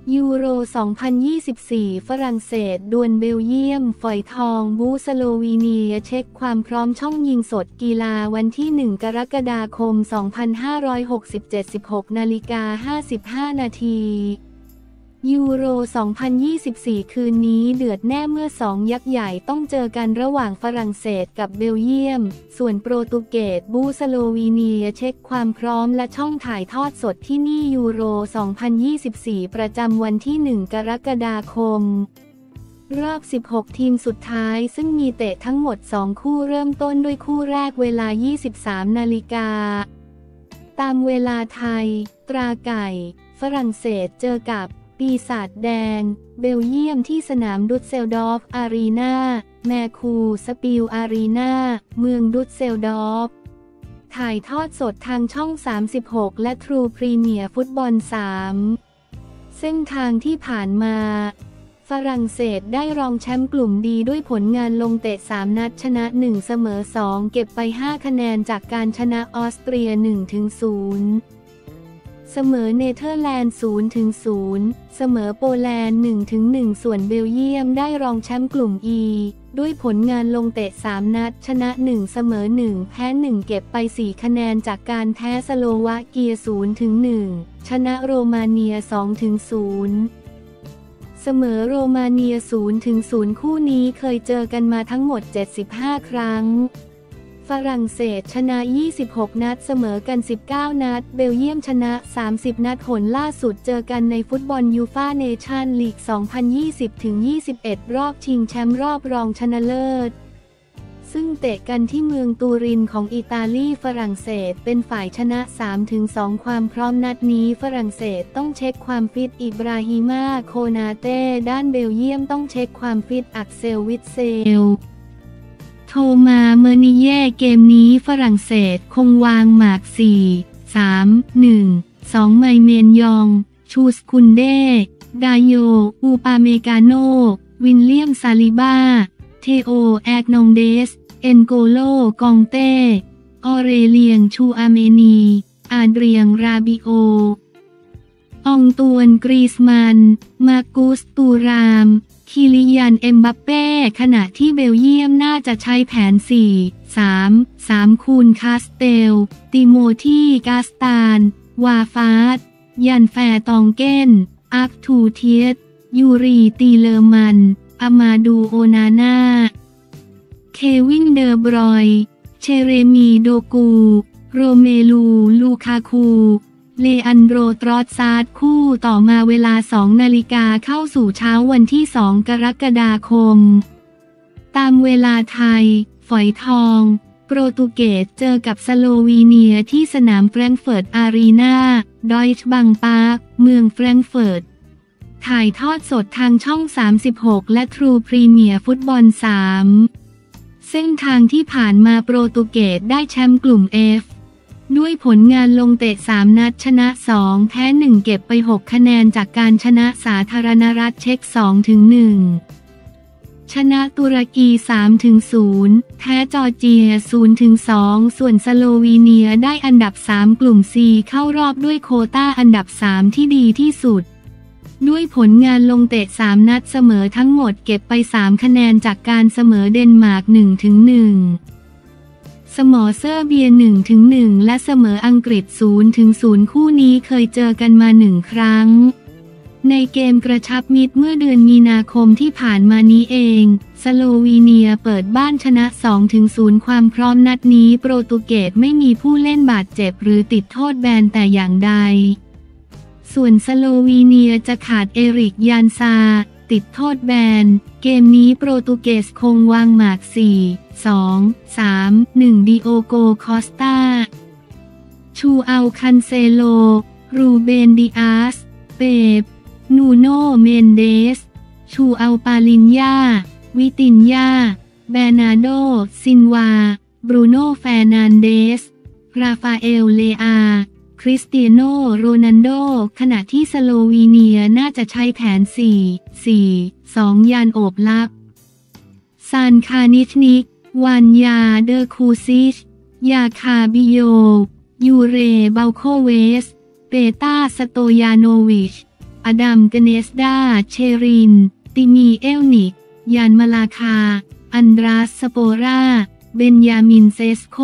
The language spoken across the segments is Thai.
ยูโร 2024 ฝรั่งเศสดวลเบลเยียมฝอยทองบูสโลวีเนียเช็คความพร้อมช่องยิงสดกีฬาวันที่ 1 กรกฎาคม 2567 16:55 นาทียูโร 2024 คืนนี้เดือดแน่เมื่อสองยักษ์ใหญ่ต้องเจอกันระหว่างฝรั่งเศสกับเบลเยียมส่วนโปรตุเกสบูสโลวีเนียเช็คความพร้อมและช่องถ่ายทอดสดที่นี่ยูโร 2024 ประจำวันที่ 1 กรกฎาคมรอบ 16 ทีมสุดท้ายซึ่งมีเตะทั้งหมด 2 คู่เริ่มต้นด้วยคู่แรกเวลา 23 นาฬิกาตามเวลาไทยตราไก่ฝรั่งเศสเจอกับปีศาจแดงเบลเยียมที่สนามดุสเซลดอร์ฟอารีนาแมคูสปิลอารีนาเมืองดุสเซลดอร์ฟถ่ายทอดสดทางช่อง 36 และทรูพรีเมียร์ฟุตบอล 3เส้นทางที่ผ่านมาฝรั่งเศสได้รองแชมป์กลุ่มดีด้วยผลงานลงเตะ 3 นัดชนะ 1 เสมอ 2 เก็บไป 5 คะแนนจากการชนะออสเตรีย 1-0เสมอเนเธอร์แลนด์ 0-0 เสมอโปแลนด์ 1-1 ส่วนเบลเยียมได้รองแชมป์กลุ่ม E ด้วยผลงานลงเตะ 3 นัดชนะ 1 เสมอ 1 แพ้ 1 เก็บไป 4 คะแนนจากการแพ้สโลวาเกีย 0-1 ชนะโรมาเนีย 2-0 เสมอโรมาเนีย 0-0 คู่นี้เคยเจอกันมาทั้งหมด 75 ครั้งฝรั่งเศสชนะ 26 นัดเสมอกัน 19 นัดเบลเยียมชนะ 30 นัดหนล่าสุดเจอกันในฟุตบอลยูฟ่าเนชั่นลีก 2020-21 รอบชิงแชมป์รอบรองชนะเลิศซึ่งเตะกันที่เมืองตูรินของอิตาลีฝรั่งเศสเป็นฝ่ายชนะ 3-2 ความพร้อมนัดนี้ฝรั่งเศสต้องเช็คความฟิตอิบราฮิมาโคนาเต้ด้านเบลเยียมต้องเช็คความฟิตอักเซลวิตเซลโทมาเมอร์นิเย่เกมนี้ฝรั่งเศสคงวางหมาก 4 3 1 2 ไมเมนยองชูสคุนเดดาโยอูปาเมกาโนวินเลียมซาลิบาเทโอแอกนองเดสเอ็นโกโลกองเต้ออเรเลียงชูอาเมนีอาเดรียงราบิโออองตวนกรีซมันมากุสตูรามคิลิยันเอ็มบัปเป้ขณะที่เบลเยียมน่าจะใช้แผน 4-3-3 คูณคาสเตลติโมธีกาสตานวาฟาดยันแฟตองเก้นอักทูเทียตยูรีตีเลอร์มันอามาดูโอนาน่าเควินเดอบรอยเชเรมีโดกูโรเมลูลูคาคูเลอันโดรตรอสซาร์ดคู่ต่อมาเวลา 2 นาฬิกาเข้าสู่เช้าวันที่ 2 กรกฎาคมตามเวลาไทยฝอยทองโปรตุเกสเจอกับสโลวีเนียที่สนามแฟรงก์เฟิร์ตอารีนาดอยช์บังปาร์คเมืองแฟรงก์เฟิร์ตถ่ายทอดสดทางช่อง 36 และทรูพรีเมียร์ฟุตบอล 3เส้นทางที่ผ่านมาโปรตุเกสได้แชมป์กลุ่ม Fด้วยผลงานลงเตะ 3 นัดชนะ 2 แพ้ 1 เก็บไป 6 คะแนนจากการชนะสาธารณรัฐเช็ก 2-1 ชนะตุรกี 3-0 แพ้จอร์เจีย 0-2 ส่วนสโลวีเนียได้อันดับ 3 กลุ่ม C เข้ารอบด้วยโควต้าอันดับ 3 ที่ดีที่สุดด้วยผลงานลงเตะ 3 นัดเสมอทั้งหมดเก็บไป 3 คะแนนจากการเสมอเดนมาร์ก 1-1เสมอเซอร์เบีย 1-1 และเสมออังกฤษ 0-0 คู่นี้เคยเจอกันมา 1 ครั้งในเกมกระชับมิตรเมื่อเดือนมีนาคมที่ผ่านมานี้เองสโลวีเนียเปิดบ้านชนะ 2-0 ความพร้อมนัดนี้โปรตุเกสไม่มีผู้เล่นบาดเจ็บหรือติดโทษแบนแต่อย่างใดส่วนสโลวีเนียจะขาดเอริกยานซาติดโทษแบนเกมนี้โปรตุเกสคงวางหมาก 4-2-3-1 ดิโอโกคอสตาชูอัลคันเซโลรูเบนดิอาสเปปนูโนเมนเดสชูอัลปาลินยาวิตินยาเบนาโดซินวาบรูโนแฟร์นันเดสราฟาเอลเลอาคริสเตียโนโรนัลโดขณะที่สโลวีเนียน่าจะใช้แผน 4-4-2 ยานโอบลับซานคานิชนิกวานยาเดอร์คูซิชยาคาบิโยยูเรเบลโคเวสเปตาสโตยาโนวิชอดัม เกเนสดา เชริน ติมีเอลนิก ยานมาลาคา อันดราส สโปรา เบนยามิน เซสโค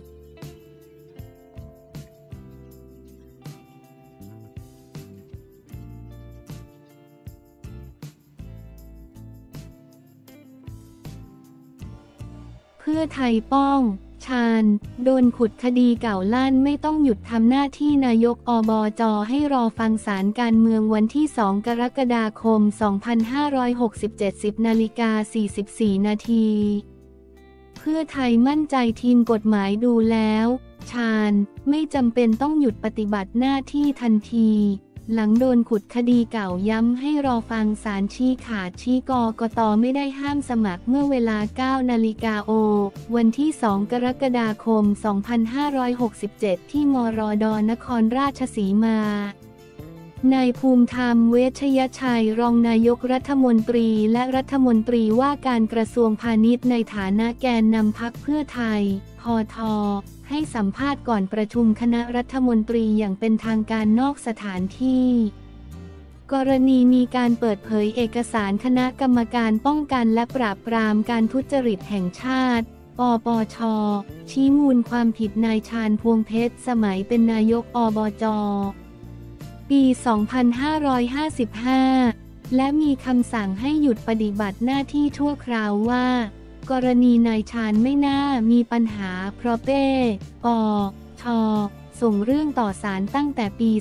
เพื่อไทยป้อง ชาญ โดนขุดคดีเก่าลั่นไม่ต้องหยุดทำหน้าที่นายกอบจ.ให้รอฟังศาลการเมืองวันที่ 2 กรกฎาคม 2567 10:44 นาทีเพื่อไทยมั่นใจทีมกฎหมายดูแล้ว ชาญ ไม่จำเป็นต้องหยุดปฏิบัติหน้าที่ทันที หลังโดนขุดคดีเก่าย้ำให้รอฟังศาลชี้ขาดชี้กกต.ไม่ได้ห้ามสมัครเมื่อเวลา 9 นาฬิกาวันที่ 2 กรกฎาคม 2567 ที่มรด.นครราชสีมานายภูมิธรรม เวชยชัย รองนายกรัฐมนตรีและรัฐมนตรีว่าการกระทรวงพาณิชย์ในฐานะแกนนำพรรคเพื่อไทย พท.ให้สัมภาษณ์ก่อนประชุมคณะรัฐมนตรีอย่างเป็นทางการนอกสถานที่กรณีมีการเปิดเผยเอกสารคณะกรรมการป้องกันและปราบปรามการทุจริตแห่งชาติ ปปช.ชี้มูลความผิดนายชาญ พวงเพชร สมัยเป็นนายกอบจ.ปี 2555 และมีคำสั่งให้หยุดปฏิบัติหน้าที่ชั่วคราวว่ากรณีนายชาญไม่น่ามีปัญหาเพราะเป้ ปช.ส่งเรื่องต่อศาลตั้งแต่ปี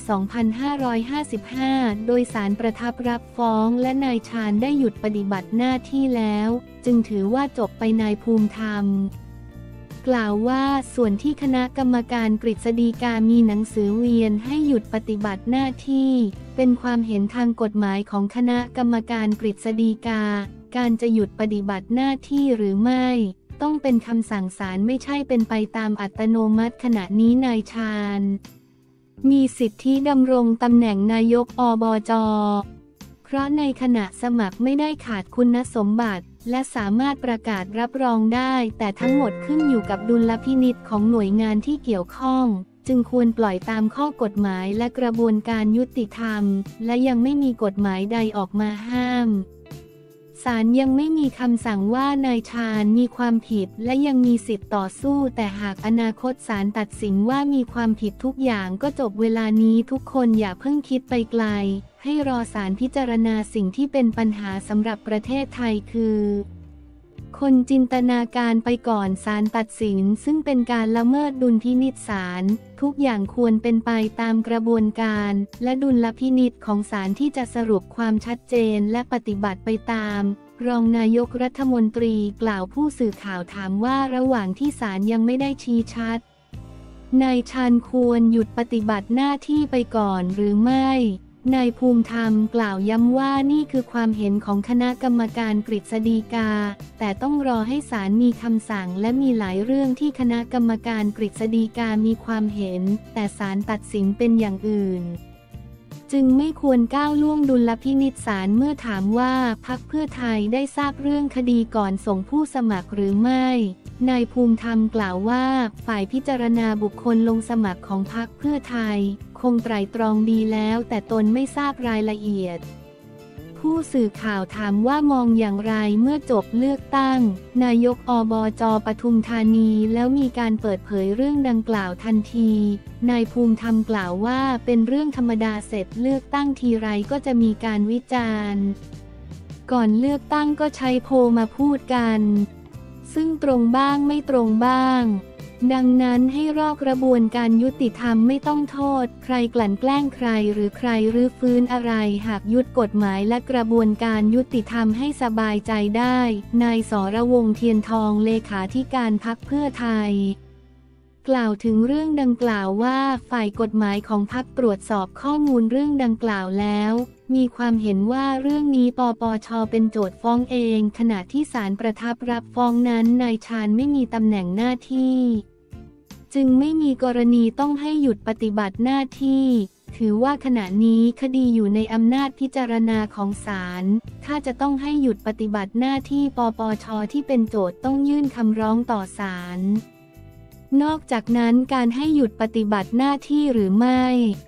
2555 โดยศาลประทับรับฟ้องและนายชาญได้หยุดปฏิบัติหน้าที่แล้วจึงถือว่าจบไปนายภูมิธรรมกล่าวว่าส่วนที่คณะกรรมการกฤษฎีกามีหนังสือเวียนให้หยุดปฏิบัติหน้าที่เป็นความเห็นทางกฎหมายของคณะกรรมการกฤษฎีกาการจะหยุดปฏิบัติหน้าที่หรือไม่ต้องเป็นคำสั่งศาลไม่ใช่เป็นไปตามอัตโนมัติขณะนี้นายชาญมีสิทธิดำรงตำแหน่งนายกอบจ.เพราะในขณะสมัครไม่ได้ขาดคุณสมบัติและสามารถประกาศรับรองได้แต่ทั้งหมดขึ้นอยู่กับดุลพินิจของหน่วยงานที่เกี่ยวข้องจึงควรปล่อยตามข้อกฎหมายและกระบวนการยุติธรรมและยังไม่มีกฎหมายใดออกมาห้ามศาลยังไม่มีคำสั่งว่านายชาญมีความผิดและยังมีสิทธิ์ต่อสู้แต่หากอนาคตศาลตัดสินว่ามีความผิดทุกอย่างก็จบเวลานี้ทุกคนอย่าเพิ่งคิดไปไกลให้รอศาลพิจารณาสิ่งที่เป็นปัญหาสำหรับประเทศไทยคือคนจินตนาการไปก่อนศาลตัดสินซึ่งเป็นการละเมิดดุลพินิจศาลทุกอย่างควรเป็นไปตามกระบวนการและดุลพินิจของศาลที่จะสรุปความชัดเจนและปฏิบัติไปตามรองนายกรัฐมนตรีกล่าวผู้สื่อข่าวถามว่าระหว่างที่ศาลยังไม่ได้ชี้ชัดนายชาญควรหยุดปฏิบัติหน้าที่ไปก่อนหรือไม่นายภูมิธรรมกล่าวย้ำว่านี่คือความเห็นของคณะกรรมการกฤษฎีกาแต่ต้องรอให้ศาลมีคำสั่งและมีหลายเรื่องที่คณะกรรมการกฤษฎีกามีความเห็นแต่ศาลตัดสินเป็นอย่างอื่นจึงไม่ควรก้าวล่วงดุลพินิจศาลเมื่อถามว่าพรรคเพื่อไทยได้ทราบเรื่องคดีก่อนส่งผู้สมัครหรือไม่นายภูมิธรรมกล่าวว่าฝ่ายพิจารณาบุคคลลงสมัครของพรรคเพื่อไทยคงไตร่ตรองดีแล้วแต่ตนไม่ทราบรายละเอียดผู้สื่อข่าวถามว่ามองอย่างไรเมื่อจบเลือกตั้งนายกอบจ.ปทุมธานีแล้วมีการเปิดเผยเรื่องดังกล่าวทันทีนายภูมิธรรมกล่าวว่าเป็นเรื่องธรรมดาเสร็จเลือกตั้งทีไรก็จะมีการวิจารณ์ก่อนเลือกตั้งก็ใช้โพลมาพูดกันซึ่งตรงบ้างไม่ตรงบ้างดังนั้นให้รอกระบวนการยุติธรรมไม่ต้องโทษใครกลั่นแกล้งใครหรือใครรื้อฟื้นอะไรหากยุติกฎหมายและกระบวนการยุติธรรมให้สบายใจได้นายสรวงศ์เทียนทองเลขาธิการพรรคเพื่อไทยกล่าวถึงเรื่องดังกล่าวว่าฝ่ายกฎหมายของพรรคตรวจสอบข้อมูลเรื่องดังกล่าวแล้วมีความเห็นว่าเรื่องนี้ปปช.เป็นโจทก์ฟ้องเองขณะที่ศาลประทับรับฟ้องนั้นนายชาญไม่มีตำแหน่งหน้าที่จึงไม่มีกรณีต้องให้หยุดปฏิบัติหน้าที่ถือว่าขณะนี้คดีอยู่ในอำนาจพิจารณาของศาลถ้าจะต้องให้หยุดปฏิบัติหน้าที่ปปช.ที่เป็นโจทก์ต้องยื่นคำร้องต่อศาลนอกจากนั้นการให้หยุดปฏิบัติหน้าที่หรือไม่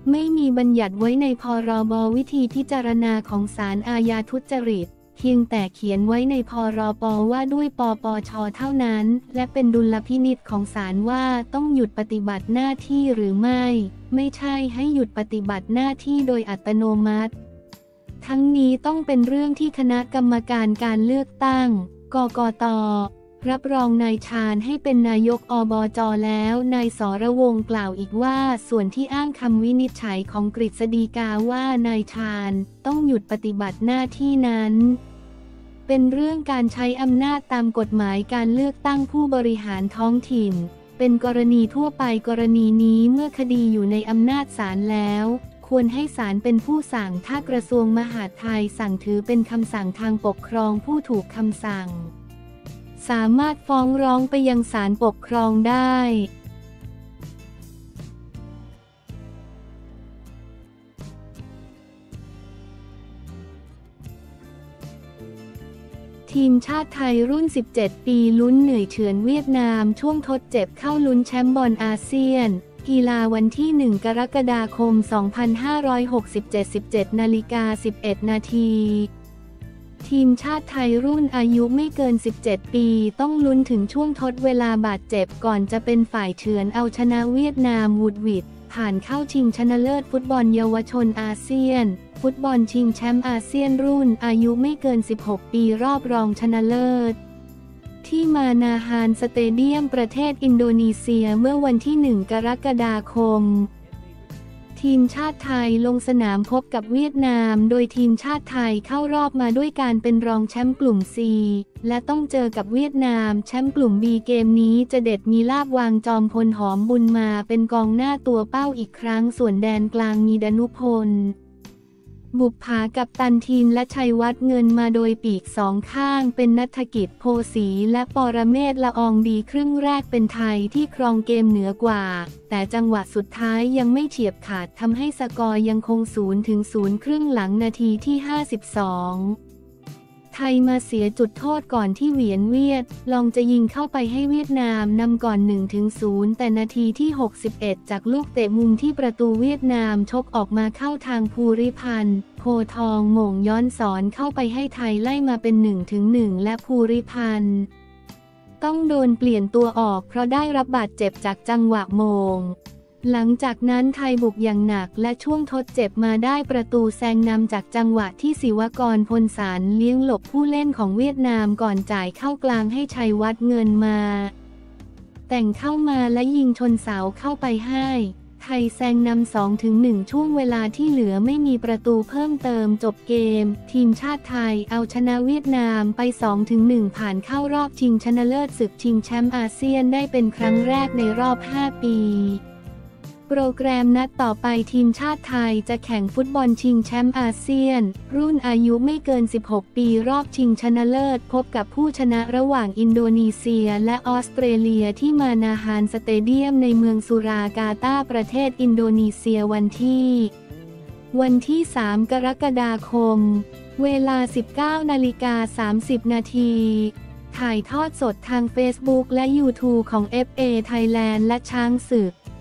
ไม่มีบัญญัติไว้ในพรบวิธีพิจารณาของศาลอาญาทุจริตเพียงแต่เขียนไว้ในพรบว่าด้วยปปช.เท่านั้นและเป็นดุลพินิจของศาลว่าต้องหยุดปฏิบัติหน้าที่หรือไม่ใช่ให้หยุดปฏิบัติหน้าที่โดยอัตโนมัติทั้งนี้ต้องเป็นเรื่องที่คณะกรรมการการเลือกตั้งกกต.รับรองนายชาญให้เป็นนายกอบจ.แล้วนายสรวงศ์กล่าวอีกว่าส่วนที่อ้างคำวินิจฉัยของกฤษฎีกาว่านายชาญต้องหยุดปฏิบัติหน้าที่นั้นเป็นเรื่องการใช้อำนาจตามกฎหมายการเลือกตั้งผู้บริหารท้องถิ่นเป็นกรณีทั่วไปกรณีนี้เมื่อคดีอยู่ในอำนาจศาลแล้วควรให้ศาลเป็นผู้สั่งถ้ากระทรวงมหาดไทยสั่งถือเป็นคำสั่งทางปกครองผู้ถูกคำสั่งสามารถฟ้องร้องไปยังศาลปกครองได้ทีมชาติไทยรุ่น 17 ปีลุ้นเหนื่อยเฉือนเวียดนามช่วงทดเจ็บเข้าลุ้นแชมป์บอลอาเซียนกีฬาวันที่ 1 กรกฎาคม 2567 17 นาฬิกา 11 นาทีทีมชาติไทยรุ่นอายุไม่เกิน 17 ปีต้องลุ้นถึงช่วงทดเวลาบาดเจ็บก่อนจะเป็นฝ่ายเฉือนเอาชนะเวียดนามวูดวิดผ่านเข้าชิงชนะเลิศฟุตบอลเยาวชนอาเซียนฟุตบอลชิงแชมป์อาเซียนรุ่นอายุไม่เกิน 16 ปีรอบรองชนะเลิศที่มานาฮานสเตเดียมประเทศอินโดนีเซียเมื่อวันที่ 1 กรกฎาคมทีมชาติไทยลงสนามพบกับเวียดนามโดยทีมชาติไทยเข้ารอบมาด้วยการเป็นรองแชมป์กลุ่ม C และต้องเจอกับเวียดนามแชมป์กลุ่ม B เกมนี้จะเด็ดมีลาบวางจอมพลหอมบุญมาเป็นกองหน้าตัวเป้าอีกครั้งส่วนแดนกลางมีดนุพลบุปผากัปตันทีมและชัยวัฒน์เงินมาโดยปีกสองข้างเป็นณัฐกิจโพสีและปรเมศละอองดีครึ่งแรกเป็นไทยที่ครองเกมเหนือกว่าแต่จังหวะสุดท้ายยังไม่เฉียบขาดทำให้สกอร์ยังคง0-0ครึ่งหลังนาทีที่ 52ไทยมาเสียจุดโทษก่อนที่เหวียนเวียดลองจะยิงเข้าไปให้เวียดนามนำก่อน 1-0 แต่นาทีที่ 61 จากลูกเตะมุมที่ประตูเวียดนามชกออกมาเข้าทางภูริพันธ์โพทองโหม่งย้อนสอนเข้าไปให้ไทยไล่มาเป็น 1-1 และภูริพันธ์ต้องโดนเปลี่ยนตัวออกเพราะได้รับบาดเจ็บจากจังหวะโมงหลังจากนั้นไทยบุกอย่างหนักและช่วงทดเจ็บมาได้ประตูแซงนำจากจังหวะที่ศิวกรพลสารเลี้ยงหลบผู้เล่นของเวียดนามก่อนจ่ายเข้ากลางให้ชัยวัฒน์เงินมาแต่งเข้ามาและยิงชนเสาเข้าไปให้ไทยแซงนำ 2-1 ช่วงเวลาที่เหลือไม่มีประตูเพิ่มเติมจบเกมทีมชาติไทยเอาชนะเวียดนามไป 2-1 ผ่านเข้ารอบชิงชนะเลิศศึกชิงแชมป์อาเซียนได้เป็นครั้งแรกในรอบ 5 ปีโปรแกรมนัดต่อไปทีมชาติไทยจะแข่งฟุตบอลชิงแชมป์อาเซียนรุ่นอายุไม่เกิน 16 ปีรอบชิงชนะเลิศพบกับผู้ชนะระหว่างอินโดนีเซียและออสเตรเลียที่มานาฮานสเตเดียมในเมืองสุรากาตาประเทศอินโดนีเซียวันที่ 3 กรกฎาคมเวลา 19:30 นาทีถ่ายทอดสดทาง Facebook และ YouTube ของ FA Thailand และช้างศึก